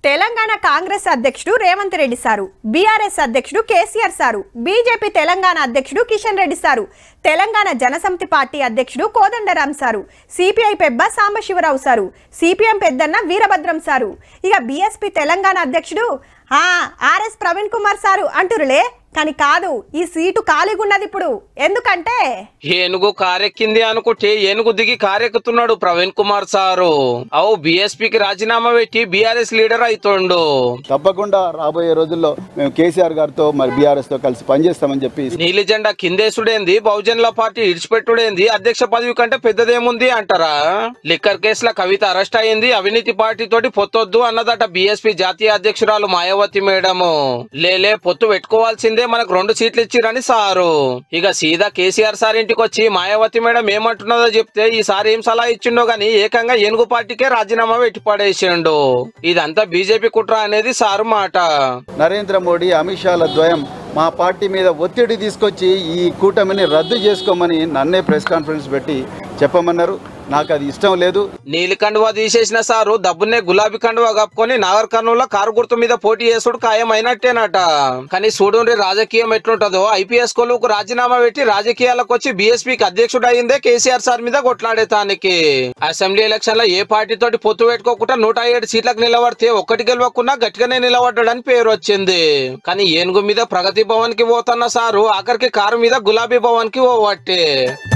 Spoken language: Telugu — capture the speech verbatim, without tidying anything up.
తెలంగాణ కాంగ్రెస్ అధ్యక్షుడు రేవంత్ రెడ్డి సారు, బీఆర్ఎస్ అధ్యక్షుడు కేసీఆర్ సారు, బీజేపీ తెలంగాణ అధ్యక్షుడు కిషన్ రెడ్డి సారు, తెలంగాణ జనసమితి పార్టీ అధ్యక్షుడు కోదండరాం సారు, సిపిఐ పెబ్బ సాంబశివరావు సారు, సిపిఎం పెద్దన్న వీరభద్రం సారు, ఇక బీఎస్పీ తెలంగాణ అధ్యక్షుడు ఆ ఆర్ఎస్ ప్రవీణ్ కుమార్ సారు అంటురులే. కానీ కాదు, ఈ సీటు ఖాళీగున్నది ఇప్పుడు. ఎందుకంటే ఏనుగు కారెక్కింది అనుకుంటే ఏనుగు దిగి కారెక్కుతున్నాడు ప్రవీణ్ కుమార్ సారు. అవు బీఎస్పీకి రాజీనామా పెట్టి బీఆర్ఎస్ లీడర్ అవుతుండు. తప్పకుండా రాబోయే రోజుల్లో మేము కేసీఆర్ గారితో మరి బీఆర్ఎస్ తో కలిసి పనిచేస్తామని చెప్పి నీలి జెండా కిందేసుడేంది, బహుజనుల పార్టీ ఇడిచిపెట్టుడేంది, అధ్యక్ష పదవి కంటే పెద్దదేముంది అంటారా? లిక్కర్ కేసుల కవిత అరెస్ట్ అయింది, అవినీతి పార్టీ తోటి పొత్తొద్దు అన్నదట బీఎస్పీ జాతీయ అధ్యక్షురాలు మాయావతి మేడము. లేలే పొత్తు పెట్టుకోవాల్సిందే, మనకు రెండు సీట్లు ఇచ్చిరని సారు. ఇక సీదా కేసీఆర్ సార్ ఇంటికి వచ్చి మాయావతి మేడం ఏమంటున్నదో చెప్తే ఈసారి ఏం సలహా ఇచ్చిండో గానీ ఏకంగా ఏనుగు పార్టీకే రాజీనామా పెట్టి పడేసిండు. ఇదంతా బీజేపీ కుట్ర అనేది సారు మాట. నరేంద్ర మోడీ అమిత్ షాల ద్వయం మా పార్టీ మీద ఒత్తిడి తీసుకొచ్చి ఈ కూటమిని రద్దు చేసుకోమని నన్నే ప్రెస్ కాన్ఫరెన్స్ పెట్టి చెప్పమన్నారు. నాకు అది ఇష్టం లేదు. నీలి కండువా తీసేసిన సారు దబ్బునే గులాబీ కండువా కప్పుకొని నాగర్ కర్నూలులో కారు గుర్తు మీద పోటీ చేసుడు ఖాయమైనట్టేనట. కానీ చూడండి రాజకీయం ఎట్లుంటదో. ఐపీఎస్ కొలువుకు రాజీనామా పెట్టి రాజకీయాలకు వచ్చి బీఎస్పీకి అధ్యక్షుడు అయిందే కేసీఆర్ సార్ మీద కొట్లాడేతానికి. అసెంబ్లీ ఎలక్షన్ లో ఏ పార్టీ తోటి పొత్తు పెట్టుకోకుండా నూట ఏడు సీట్లకు నిలబడితే ఒక్కటి గెలవకుండా గట్టిగానే నిలబడ్డాడని పేరు వచ్చింది. కానీ ఏనుగు మీద ప్రగతి భవన్ కి పోతున్న సారు ఆఖరికి కారు మీద గులాబీ భవన్ కి పోవట్టే.